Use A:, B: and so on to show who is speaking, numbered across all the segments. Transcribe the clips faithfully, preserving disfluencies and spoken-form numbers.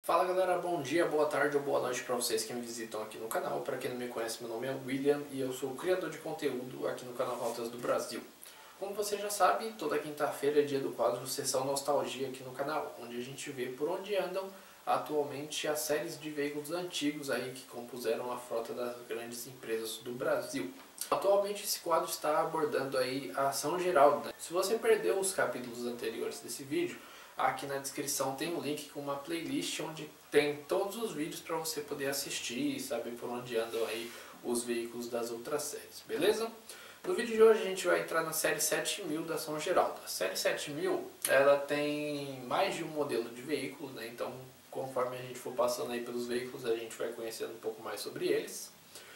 A: Fala galera, bom dia, boa tarde ou boa noite para vocês que me visitam aqui no canal. Para quem não me conhece, meu nome é William e eu sou criador de conteúdo aqui no canal Rotas do Brasil. Como você já sabe, toda quinta-feira é dia do quadro Sessão Nostalgia aqui no canal, onde a gente vê por onde andam atualmente as séries de veículos antigos aí que compuseram a frota das grandes empresas do Brasil. Atualmente esse quadro está abordando aí a São Geraldo, né? Se você perdeu os capítulos anteriores desse vídeo, aqui na descrição tem um link com uma playlist onde tem todos os vídeos para você poder assistir e saber por onde andam aí os veículos das outras séries, beleza? No vídeo de hoje a gente vai entrar na série sete mil da São Geraldo. A série sete mil, ela tem mais de um modelo de veículo, né? Então conforme a gente for passando aí pelos veículos a gente vai conhecendo um pouco mais sobre eles.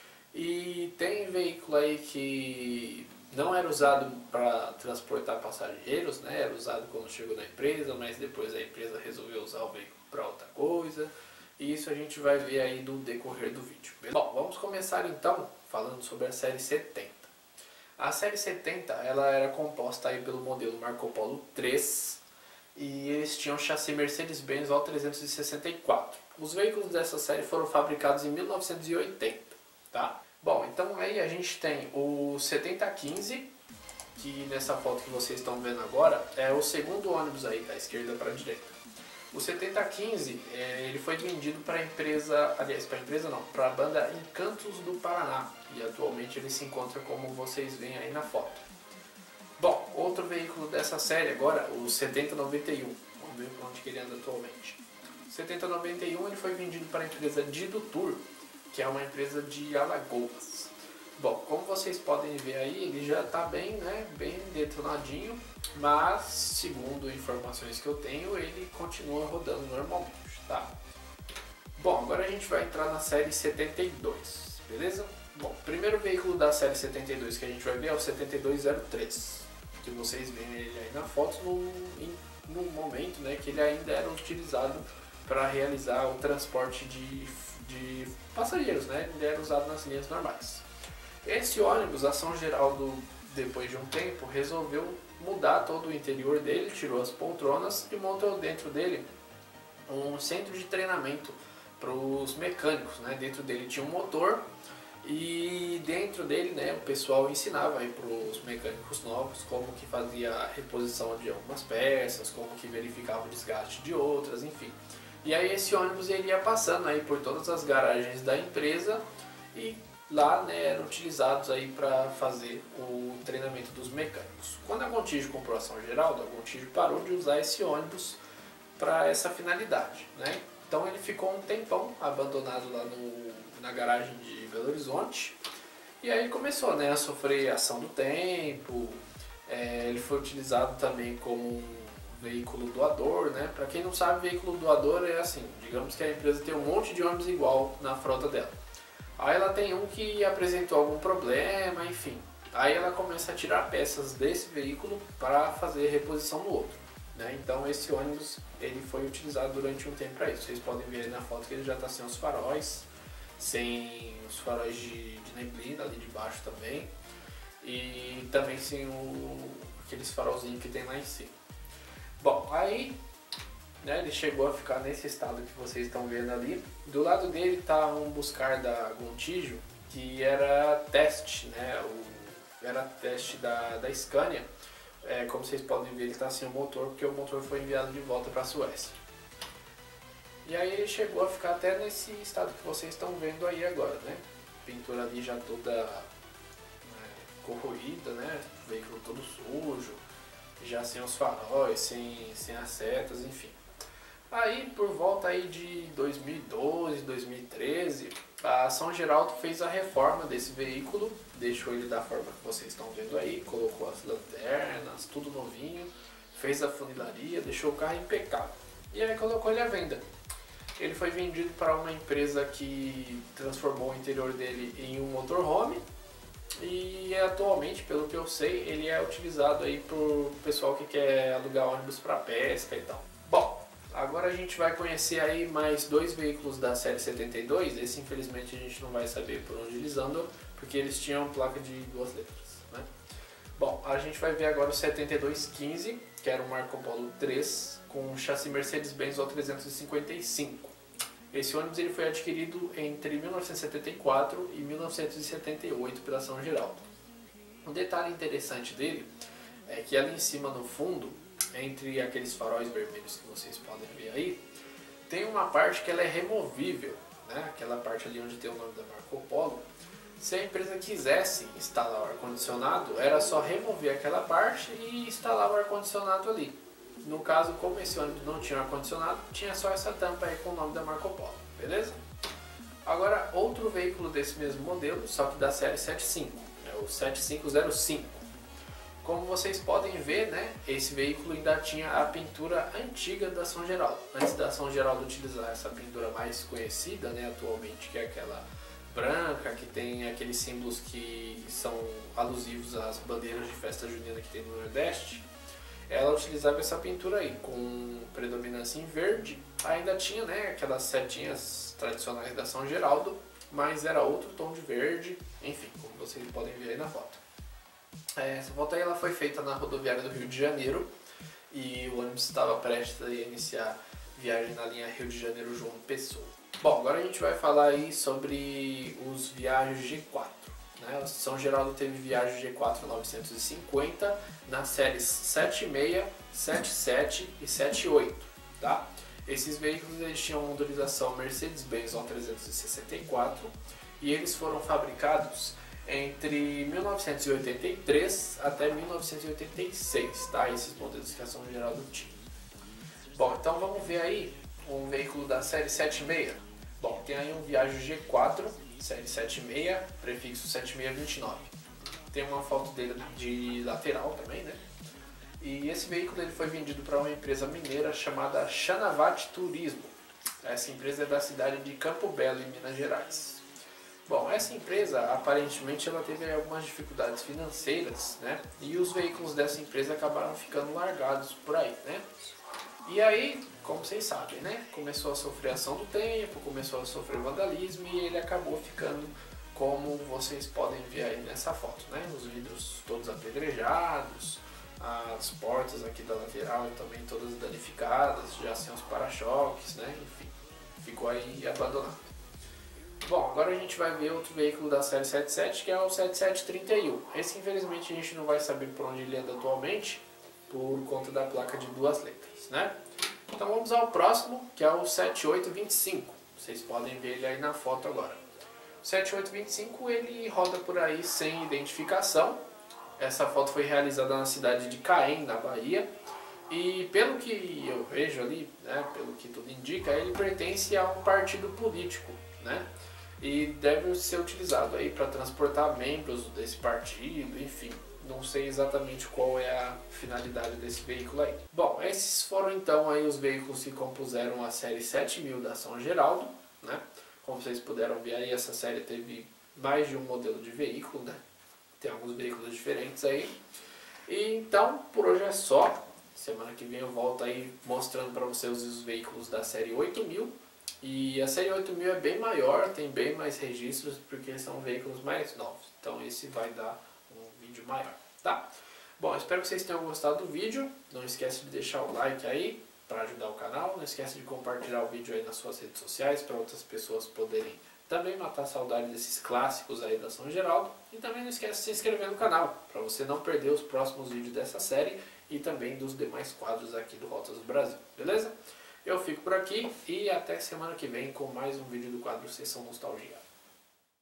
A: E tem veículo aí que não era usado para transportar passageiros, né? Era usado quando chegou na empresa, mas depois a empresa resolveu usar o veículo para outra coisa. E isso a gente vai ver aí no decorrer do vídeo. Bom, vamos começar então falando sobre a série setenta. A série setenta, ela era composta aí pelo modelo Marco Polo três e eles tinham chassi Mercedes-Benz O trezentos e sessenta e quatro. Os veículos dessa série foram fabricados em mil novecentos e oitenta, tá? Bom, então aí a gente tem o setenta quinze, que nessa foto que vocês estão vendo agora é o segundo ônibus aí, da esquerda para a direita. O setenta quinze, é, ele foi vendido para a empresa, aliás, para a empresa não, para a banda Encantos do Paraná. E atualmente ele se encontra como vocês veem aí na foto. Bom, outro veículo dessa série agora, o setenta noventa e um. Vamos ver para onde que ele anda atualmente. O setenta noventa e um ele foi vendido para a empresa Dido Tour, que é uma empresa de Alagoas. Bom, como vocês podem ver aí, ele já está bem, né, bem detonadinho, mas segundo informações que eu tenho, ele continua rodando normalmente, tá? Bom, agora a gente vai entrar na série setenta e dois, beleza? Bom, o primeiro veículo da série setenta e dois que a gente vai ver é o setenta e dois zero três, que vocês veem ele aí na foto no, no momento, né, que ele ainda era utilizado para realizar o transporte de, de passageiros, né? Ele era usado nas linhas normais. Esse ônibus, a São Geraldo, depois de um tempo, resolveu mudar todo o interior dele, tirou as poltronas e montou dentro dele um centro de treinamento para os mecânicos, né? Dentro dele tinha um motor e dentro dele, né, o pessoal ensinava para os mecânicos novos como que fazia a reposição de algumas peças, como que verificava o desgaste de outras, enfim. E aí esse ônibus ele ia passando aí por todas as garagens da empresa e lá, né, eram utilizados aí para fazer o treinamento dos mecânicos. Quando a Gontijo comprou a São Geraldo, a Gontijo parou de usar esse ônibus para essa finalidade, né? Então ele ficou um tempão abandonado lá no, na garagem de Belo Horizonte e aí começou, né, a sofrer ação do tempo. É, ele foi utilizado também como um veículo doador, né? Para quem não sabe, veículo doador é assim, digamos que a empresa tem um monte de ônibus igual na frota dela. Aí ela tem um que apresentou algum problema, enfim. Aí ela começa a tirar peças desse veículo para fazer reposição no outro, né? Então esse ônibus ele foi utilizado durante um tempo para isso. Vocês podem ver aí na foto que ele já está sem os faróis, sem os faróis de, de neblina ali de baixo também, e também sem o, aqueles farolzinhos que tem lá em cima. Bom, aí, né, ele chegou a ficar nesse estado que vocês estão vendo ali. Do lado dele está um Buscar da Gontijo, que era teste, né, o, era teste da, da Scania. É, como vocês podem ver, ele está sem o motor, porque o motor foi enviado de volta para a Suécia. E aí ele chegou a ficar até nesse estado que vocês estão vendo aí agora, né? Pintura ali já toda, né, corroída, né, o veículo todo sujo, já sem os faróis, sem, sem as setas, enfim. Aí por volta aí de dois mil e doze, dois mil e treze, a São Geraldo fez a reforma desse veículo, deixou ele da forma que vocês estão vendo aí, colocou as lanternas, tudo novinho, fez a funilaria, deixou o carro impecável. E aí colocou ele à venda. Ele foi vendido para uma empresa que transformou o interior dele em um motorhome. E atualmente, pelo que eu sei, ele é utilizado aí por pessoal que quer alugar ônibus para pesca e tal. Bom, agora a gente vai conhecer aí mais dois veículos da série setenta e dois. Esse infelizmente a gente não vai saber por onde eles andam, porque eles tinham placa de duas letras, né? Bom, a gente vai ver agora o setenta e dois quinze, que era o Marco Polo três, com chassi Mercedes-Benz O trezentos e cinquenta e cinco. Esse ônibus ele foi adquirido entre mil novecentos e setenta e quatro e mil novecentos e setenta e oito pela São Geraldo. Um detalhe interessante dele é que ali em cima no fundo, entre aqueles faróis vermelhos que vocês podem ver aí, tem uma parte que ela é removível, né? Aquela parte ali onde tem o nome da Marco Polo. Se a empresa quisesse instalar o ar-condicionado, era só remover aquela parte e instalar o ar-condicionado ali. No caso, como esse ônibus não tinha ar-condicionado, tinha só essa tampa aí com o nome da Marco Polo, beleza? Agora, outro veículo desse mesmo modelo, só que da série setenta e cinco, é o setenta e cinco zero cinco. Como vocês podem ver, né, esse veículo ainda tinha a pintura antiga da São Geraldo. Antes da São Geraldo utilizar essa pintura mais conhecida, né, atualmente, que é aquela branca, que tem aqueles símbolos que são alusivos às bandeiras de festa junina que tem no Nordeste, ela utilizava essa pintura aí, com predominância em verde. Ainda tinha, né, aquelas setinhas tradicionais da São Geraldo, mas era outro tom de verde, enfim, como vocês podem ver aí na foto. É, essa foto aí ela foi feita na rodoviária do Rio de Janeiro e o ônibus estava prestes a iniciar viagem na linha Rio de Janeiro João Pessoa. Bom, agora a gente vai falar aí sobre os Viaggio G quatro. Né? São Geraldo teve Viaggio G quatro novecentos e cinquenta nas séries setenta e seis, setenta e sete e setenta e oito. Tá? Esses veículos eles tinham motorização Mercedes-Benz O trezentos e sessenta e quatro e eles foram fabricados entre mil novecentos e oitenta e três até mil novecentos e oitenta e seis, tá? Esses modelos que a São Geraldo tinha. Bom, então vamos ver aí um veículo da série setenta e seis. Bom, tem aí um Viaggio G quatro, série setenta e seis, prefixo setenta e seis vinte e nove. Tem uma foto dele de lateral também, né? E esse veículo ele foi vendido para uma empresa mineira chamada Chanavat Turismo. Essa empresa é da cidade de Campo Belo, em Minas Gerais. Bom, essa empresa aparentemente ela teve algumas dificuldades financeiras, né? E os veículos dessa empresa acabaram ficando largados por aí, né? E aí, como vocês sabem, né? Começou a sofrer ação do tempo, começou a sofrer vandalismo e ele acabou ficando como vocês podem ver aí nessa foto, né? Os vidros todos apedrejados, as portas aqui da lateral também todas danificadas, já sem os para-choques, né? Enfim, ficou aí abandonado. Bom, agora a gente vai ver outro veículo da série setenta e sete, que é o setenta e sete trinta e um. Esse, infelizmente, a gente não vai saber por onde ele anda atualmente, por conta da placa de duas letras, né? Então vamos ao próximo, que é o setenta e oito vinte e cinco. Vocês podem ver ele aí na foto agora. O setenta e oito vinte e cinco, ele roda por aí sem identificação. Essa foto foi realizada na cidade de Caém, na Bahia. E pelo que eu vejo ali, né, pelo que tudo indica, ele pertence a um partido político, né? E deve ser utilizado aí para transportar membros desse partido, enfim, não sei exatamente qual é a finalidade desse veículo aí. Bom, esses foram então aí os veículos que compuseram a série sete mil da São Geraldo, né? Como vocês puderam ver aí, essa série teve mais de um modelo de veículo, né? Tem alguns veículos diferentes aí. E então, por hoje é só. Semana que vem eu volto aí mostrando para vocês os veículos da série oito mil. E a série oito mil é bem maior, tem bem mais registros, porque são veículos mais novos. Então esse vai dar um vídeo maior, tá? Bom, espero que vocês tenham gostado do vídeo. Não esquece de deixar o like aí para ajudar o canal. Não esquece de compartilhar o vídeo aí nas suas redes sociais para outras pessoas poderem também matar a saudade desses clássicos aí da São Geraldo. E também não esquece de se inscrever no canal para você não perder os próximos vídeos dessa série e também dos demais quadros aqui do Rotas do Brasil, beleza? Eu fico por aqui e até semana que vem com mais um vídeo do quadro Sessão Nostalgia.